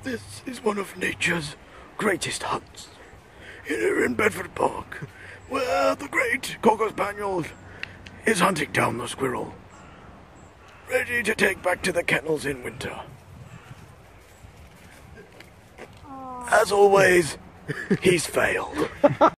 This is one of nature's greatest hunts. Here in Bedford Park, where the great cocker spaniel is hunting down the squirrel, ready to take back to the kennels in winter. As always, he's failed.